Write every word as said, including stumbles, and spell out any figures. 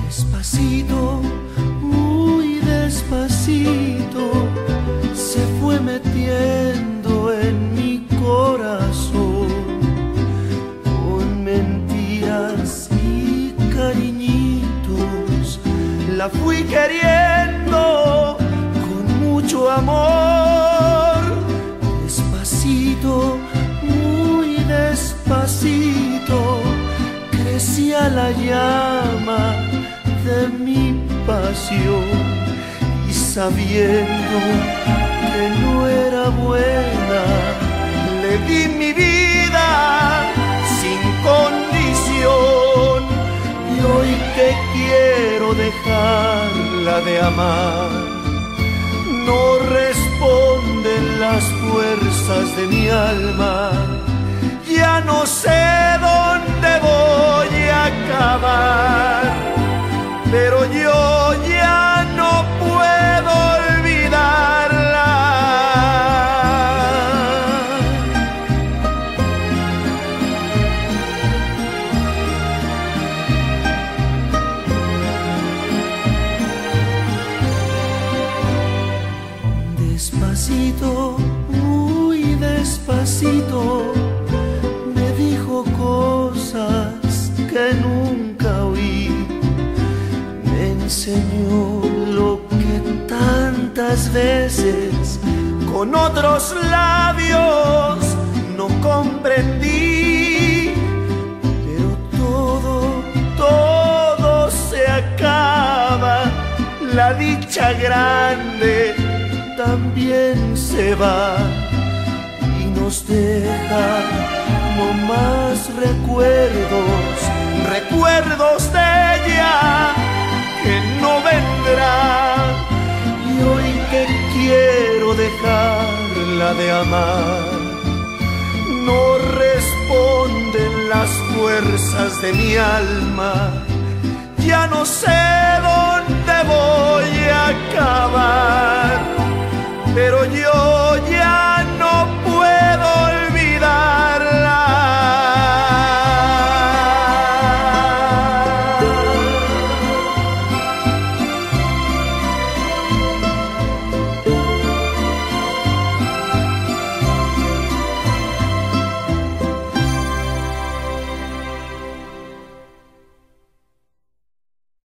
Despacito, muy despacito, se fue metiendo en mi corazón, con mentiras y cariñitos. La fui queriendo con mucho amor. Despacito, muy despacito, crecía la llama de mi pasión, y sabiendo que no era buena, le di mi vida sin condición. Y hoy que quiero dejarla de amar, no responden las fuerzas de mi alma. Ya no sé dónde voy a acabar, pero yo ya no puedo olvidarla. Despacito, muy despacito, me dijo cosas que nunca oí. Me enseñó lo que tantas veces con otros labios no comprendí. Pero todo, todo se acaba, la dicha grande también se va, y nos deja no más recuerdos, recuerdos de ella que no vendrá. Y hoy que quiero dejarla de amar, no responden las fuerzas de mi alma. Ya no sé